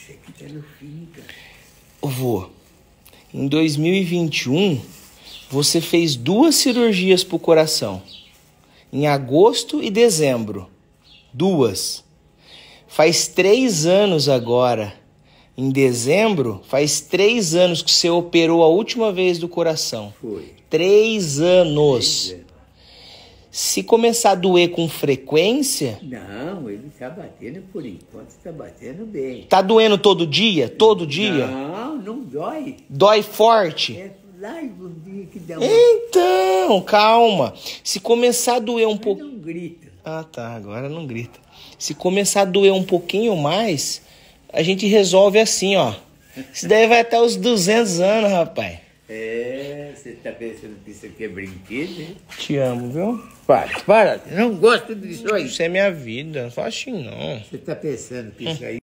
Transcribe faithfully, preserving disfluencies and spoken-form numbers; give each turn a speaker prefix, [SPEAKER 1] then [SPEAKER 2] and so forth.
[SPEAKER 1] Isso aqui tá no fim, cara.
[SPEAKER 2] Vô, em dois mil e vinte e um, você fez duas cirurgias pro coração. Em agosto e dezembro. Duas. Faz três anos agora. Em dezembro, faz três anos que você operou a última vez do coração.
[SPEAKER 1] Foi.
[SPEAKER 2] Três anos.
[SPEAKER 1] Três anos.
[SPEAKER 2] Se começar a doer com frequência...
[SPEAKER 1] Não, ele tá batendo por enquanto, tá batendo bem.
[SPEAKER 2] Tá doendo todo dia? Todo dia?
[SPEAKER 1] Não, não dói.
[SPEAKER 2] Dói forte?
[SPEAKER 1] É lá um dia que dá uma...
[SPEAKER 2] Então, calma. Se começar a doer um
[SPEAKER 1] Mas
[SPEAKER 2] pouco...
[SPEAKER 1] não grita.
[SPEAKER 2] Ah, tá. Agora não grita. Se começar a doer um pouquinho mais, a gente resolve assim, ó. Isso daí vai até os duzentos anos, rapaz.
[SPEAKER 1] É, você tá pensando que isso aqui é brinquedo, hein?
[SPEAKER 2] Te amo, viu?
[SPEAKER 1] Para, para. Não gosto disso aí.
[SPEAKER 2] Isso é minha vida. Não faz assim, não.
[SPEAKER 1] Você tá pensando que isso aí